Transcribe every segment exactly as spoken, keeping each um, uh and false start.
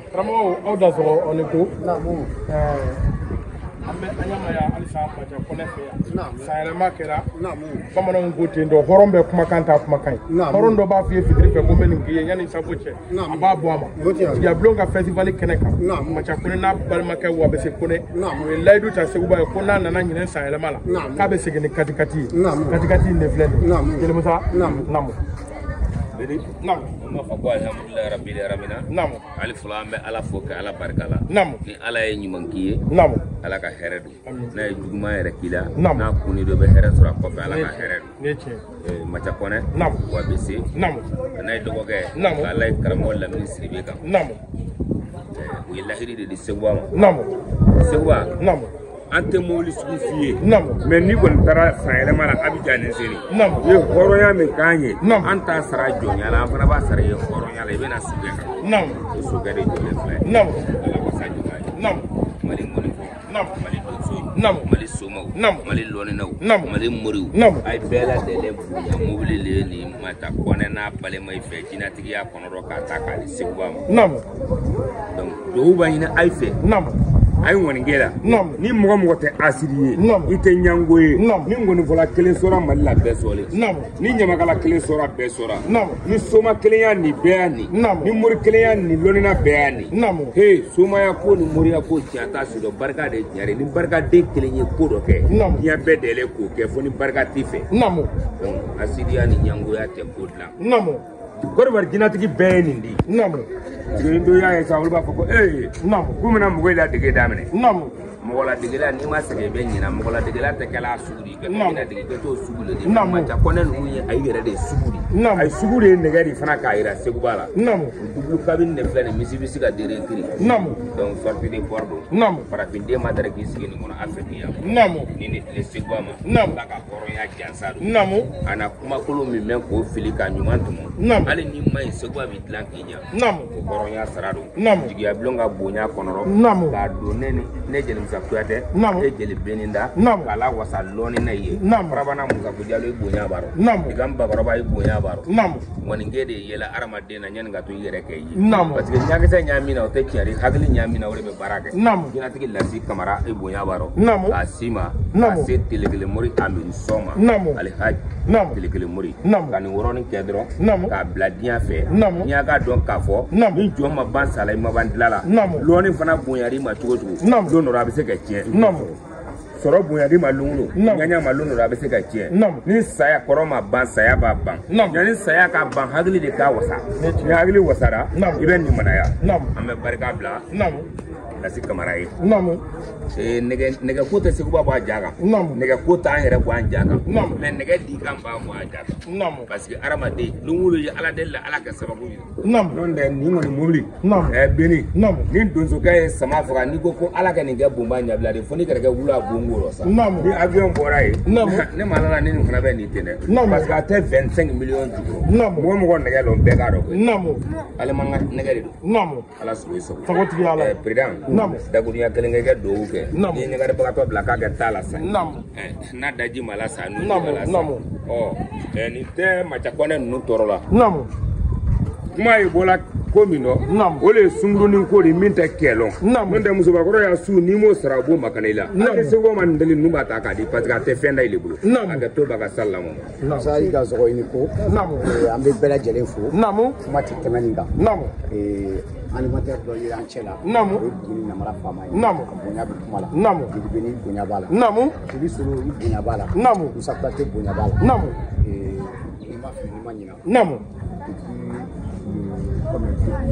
Karamɔgɔ aw da sɔrɔ on ko an bɛ an yamaya halisa maja kɔnɛ fɛ yan sayɛlɛma kɛra bamananw ko ten dɔ hɔrɔn bɛ kumakan ta kumakan ye hɔrɔn dɔ b'a f'i ye fitiri fɛ ko n bɛ nin k'i ye yanni sago cɛ a b'a bɔ a ma tigabulon ka festival kɛnɛ kan maja kɔnɛ n'a balimakɛ wa bɛ se kɔnɛ u ye layidu ta seguba ye ko n'a nana ɲinɛ sayɛlɛma la k'a bɛ segin ni katikati ye katikati in de filɛ nin ye Jelimusa namu Nam, ma fa ko alhamdulillah rabbil alamin. Nam, ali fula an bɛ Ala fo ka Ala barika la. Nam, ni Ala ye ɲuman k'i ye. Nam, Ala ka hɛrɛ don. N'a ye juguman yɛrɛ k'i la. Nam, n'a kunni dɔ bɛ hɛrɛ sɔrɔ a kɔfɛ Ala ka hɛrɛ don. Ne tiɲɛ. Eh Macha Kɔnɛ. Nam, wa bɛ se. Nam, n'a ye dɔgɔkɛ. Nam, Ala ye karamɔgɔ Lamini Sidibe kan. Nam, u ye lahiri de di Seguba ma. Nam, Seguba. Nam. An tɛ mobili sugu f'i ye mais n'i kɔni taara sayɛlɛma la Abidjan ni Seni i ye hɔrɔnya min k'an ye an t'a sara jɔnya la an fana b'a sara i ye hɔrɔnya la i bɛna sokɛ kan o sokɛ de jɔlen filɛ Ala wasa ɲuman ye Mali ŋɔnifɔ Mali donsow Mali somaw Mali lɔninaw Mali moriw a ye bɛɛ lajɛlen bonya mobili le ye nin Macha Kɔnɛ n'a balima i fɛ jinɛtigiya kɔnɔ dɔ k'a ta k'a di Seguba ma donc duwawu b'a ɲini a' fɛ a ye ŋɔnikɛ la ni mɔgɔ mɔgɔ tɛ asidi ye i tɛ ɲango ye ni ŋɔnifɔla kelen sɔrɔ Mali la bɛɛ sɔrɔlen ni ɲamakala kelen sɔrɔ bɛɛ sɔrɔ ni soma kelen y'a nin bɛɛ y'a nin ni mori kelen y'a nin lɔnina bɛɛ y'a nin he somaya ko ni moriya ko tiɲɛ t'a su dɔn barika de tiɲɛ ni barikaden kelen ye ko dɔ kɛ diɲɛ bɛɛ dɛlɛ k'o kɛ fo ni barika t'i fɛ donc asidiya ni ɲangoya tɛ ko dilan Côte d'Ivoire jinɛtigi bɛɛ ye nin di Tigini dɔ y'a ye sa olu b'a fɔ ko ee k'u bɛna mɔgɔ ladege daminɛ mɔgɔ ladegela n'i ma sɛgɛn i bɛ ɲina mɔgɔ ladegela tɛ kɛla sugu de ye ka ladege i bɛ t'o sugu de ye Macha Kɔnɛ ninnu ye a yɛrɛ de ye sugu de a ye sugu de ye nɛgɛ de fana k'a jira Seguba la double cabine de filɛ nin misi bɛ se ka dere kiri donc sortie de port don farafin ma dara k'i sigi nin kɔnɔ a fɛ ni yan ni ne tile Seguba ma Ala ka hɔrɔnya jansa don a na kumakolon min mɛn k'o fili ka ɲuman tɔmɔ hali ni ma ɲi Seguba bɛ dilan k'i ɲɛ o hɔrɔnya sara don jigiya bulon ka bonya kɔnɔ k'a don ne ni ne Jelimusa Kuyatɛ e jeli beninda k'a la wasa lɔɔni na ye farabana Musa Jalo i bonya b'a rɔ i ka Bakɔrɔba i bonya b'a rɔ ŋɔnikɛ de yɛlɛ hadamaden na yanni ka to i yɛrɛ kɛ ye parce que ɲakisɛ ɲaami na o tɛ tiɲɛ hakili ɲaami na o de bɛ baara kɛ jinɛtigi Lasi Kamara i bonya b'a rɔ k'a si ma k'a se Telekele Mori Amidu Sɔma Alihaji Telekele Mori ka nin wɔɔrɔnin kɛ dɔrɔn k'a bila diɲɛ fɛ n'i y'a ka dɔn k'a fɔ ni jɔn ma ban sala i ma ban dila la lɔɔni fana bonyar'i ma cogo cogo don dɔ a bɛ se ka tiɲɛ sɔrɔ bonyar'i ma lungu ɲaɲa ma lungu a bɛ se ka tiɲɛ ni saya kɔrɔ ma ban saya b'a ban yanni saya ka ban hakili de k'a wasa ni hakili wasara i bɛ nimanaya an bɛ barika bila Lasi Kamara ye nɛgɛ ko tɛ Seguba bɔ a ja kan nɛgɛ ko t'an yɛrɛ bɔ an ja kan mais nɛgɛ di kan b'a bɔ a ja kan parce que hadamaden lunkolo ye Ala deli la Ala ka sababu ye n'o tɛ nin kɔni mobili ɛ Beni ni donsokɛ ye sama faga n'i ko ko Ala ka nin kɛ bonba ɲɛbila de fo ni kɛrɛkɛ wuli a bongo sa ni avion bɔra ye ne ma ala ni nin fana bɛ nin ten dɛ parce que a tɛ vingt-cinq millions jukɔrɔ mɔgɔ mɔgɔ nɛgɛ lɔn bɛɛ k'a dɔn ale man ka nɛgɛ de don Ala sogo ye sago président dakurunya kelen kɛ dɔw kɛ ni ye ɲagaribagatɔ bila k'a kɛ taa la sa n'a daji ma la sa n'u la sa ɔ nin tɛ Macha Kɔnɛ ninnu tɔɔrɔ la kuma ye bɔla ko min dɔ o de ye sunkurunin ko de min tɛ kɛlɔn n'o tɛ musobakɔrɔ y'a su n'i m'o sara a b'o makana i la hali Seguba ma nin deli ninnu b'a ta k'a di parce que a tɛ fɛn da ile bolo a ka to b'a ka sali la ma Musa i ka sɔgɔ i ni ko an bɛ bɛɛ lajɛlen fo kuma tɛ tɛmɛ nin kan animateur dɔ ye an cɛ la o ye Buguni Namara faama ye a bonya bɛ kuma la Jeli Beni bonya b'a la Jeli Solo i bonya b'a la Musa Kuyatɛ bonya b'a la i ma fili i ma ɲina comme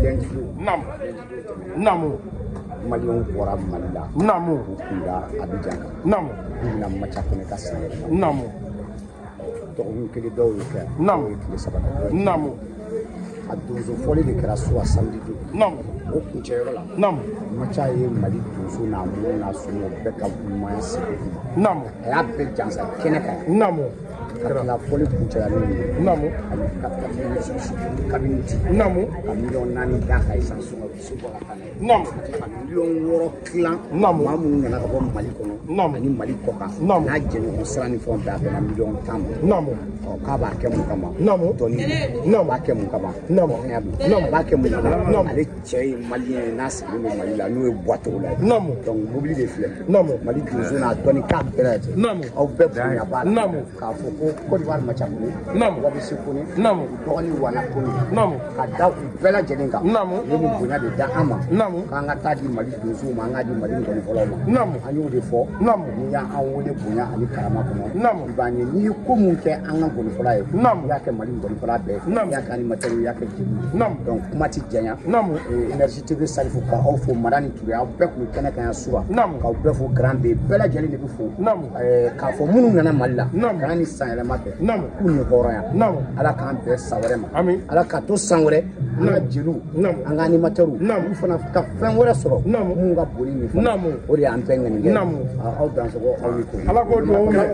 Maliyɛnw bɔra Mali la u kunda Abidjan kan u bɛna Macha Kɔnɛ ka sɛnɛ dɔgɔkun kelen dɔw y'o kɛ o ye tile saba a donso fɔli de kɛra so a samedi don o kuncɛyɔrɔ la Macha ye Mali donso n'a mɔgɔw n'a somɔgɔw bɛɛ ka ɲumanya sɛbɛn u ma a y'a bɛɛ jansa kɛnɛ kan ka tila fɔli kuncɛyalen ye ani kabini di ka miliyɔn naani d'a kan essence sɔngɔ bɛ se bɔ ka taa n'a ye ka miliyɔn wɔɔrɔ tilan maa minnu nana ka bɔ Mali kɔnɔ ani Mali kɔ kan n'a jɛɲɔgɔn sira ni fɛnw bɛɛ a bɛnna miliyɔn tan ma k'a b'a kɛ mun kama namu dɔnni namu b'a kɛ mun kama namu namu b'a kɛ mun kama ale cɛ ye maliyɛn ye n'a sigilen bɛ Mali la n'o ye Buwatogo la ye namu donc mobili de filɛ namu Mali donso n'a dɔnni k'a bɛɛ lajɛlen namu aw bɛɛ bonya b'a la namu k'a fɔ ko Côte d'Ivoire Macakone namu Wabisi Kone namu dɔgɔnin Wana Kone namu ka da u bɛɛ lajɛlen kan namu ne ni bonya de da an ma namu k'an ka taa di Mali donsow ma an k'a di Mali nkɔnifɔlaw ma namu an y'o de fɔ namu n'i y'an wele bonya ani karama kɔnɔ namu i b'an ye n'i ye ko mun kɛ an ka nkɔnifɔla ye namu i y'a kɛ Mali nkɔnifɔla bɛɛ namu i y'a kɛ animateur i y'a kɛ jeli namu donc kuma ti janya namu Énergie T V Salifu ka aw fo Madani Touré aw bɛɛ kun kɛnɛ kan yan suba namu k'aw bɛɛ fo Grand B bɛɛ lajɛlen de bɛ fo namu k'a fɔ minnu nana Mali la namu kana ni san yɛlɛma kɛ namu k'u ni hɔrɔnya namu Ala k'an bɛɛ san wɛrɛ ma amin Ala ka to san wɛrɛ an ka jeliw namu an ka animateur namu olu fana ka fɛn wɛrɛ sɔrɔ namu mun ka boli nin fana namu o de y'an bɛɛ ŋaniya namu aw dansɔgɔ aw ni ko Ala k'o duwawu mɛn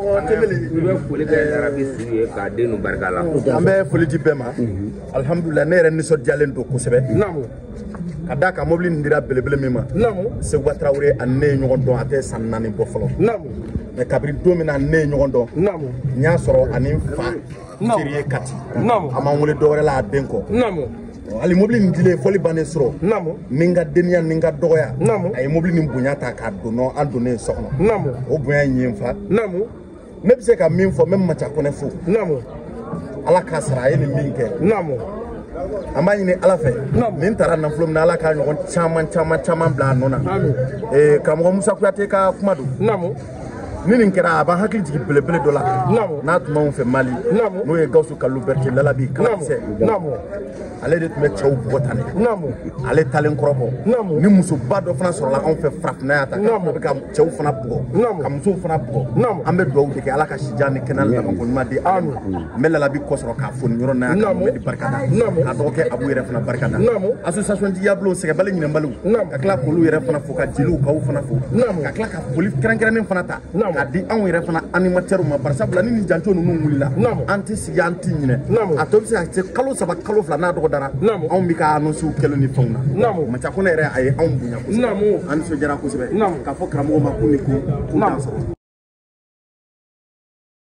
i bɛ foli kɛ Arabi Siri ye k'a den nu barika la an bɛ foli di bɛɛ ma alhamdulillah ne yɛrɛ nisɔndiyalen don kosɛbɛ namu ka d'a kan mobili nin dira belebele min ma namu Seguba Tarawele ani ne ye ɲɔgɔn dɔn a tɛ san naani bɔ fɔlɔ namu mais kabiri don min na ne ye ɲɔgɔn dɔn namu n y'a sɔrɔ ani n fa Feriye Kati namu a m'an wele dɔwɛrɛ la a den kɔ namu hali mobili nin dilen fɔli bannen sɔrɔ namu ni n ka denniya ni n ka dɔgɔya namu a ye mobili nin bonya ta k'a don nɔ an donnen so kɔnɔ namu o bonya in ye n fa namu ne bɛ se ka min fɔ n bɛ Macakɔnɛ fo namu Ala k'a sara a ye nin min kɛ namu an b'a ɲini Ala fɛ nin taara nafolo min na Ala k'a ɲɔgɔn caman caman caman bila a nɔ na amin karamɔgɔ Musa Kuyate ka kuma don namu ni nin kɛra a b'an hakili jigin belebele dɔ la namu n'a tun b'anw fɛ Mali namu n'o ye Gawusu Kalilu Berete Lalabi kalakisɛ namu ale de tun bɛ cɛw bugɔ tan de namu ale talen kɔrɔ kɔ namu ni musoba dɔ fana sɔrɔla anw fɛ farafinna yan ta namu a bɛ ka cɛw fana bugɔ namu ka musow fana bugɔ namu an bɛ dugawu de kɛ Ala ka sijan ni kɛnɛya ni labanko ɲuman di ale ma n bɛ Lalabi kɔsɔrɔ k'a fo nin yɔrɔ in na yan ka Mohamɛdi barika da k'a dɔgɔkɛ Abu yɛrɛ fana barika da association Diablo sɛgɛbali ɲinɛbaliw ka tila k'olu yɛrɛ fana fo ka jeliw k'aw fana fo ka tila ka foli kɛrɛnkɛrɛnnen fana ta k'a di anw yɛrɛ fana animateur ma bari sabula ni nin janto ninnu wulila an tɛ sigi an tɛ ɲinɛ a tɔ bɛ se ka se kalo saba kalo fila n'a dɔgɔdara anw bɛ ka annonce kɛlɛ ni fɛnw na Macakɔnɛ yɛrɛ a ye anw bonya kosɛbɛ an nisɔndiyara kosɛbɛ k'a fɔ karamɔgɔ ma ko nin ko k'u t'a sɔrɔ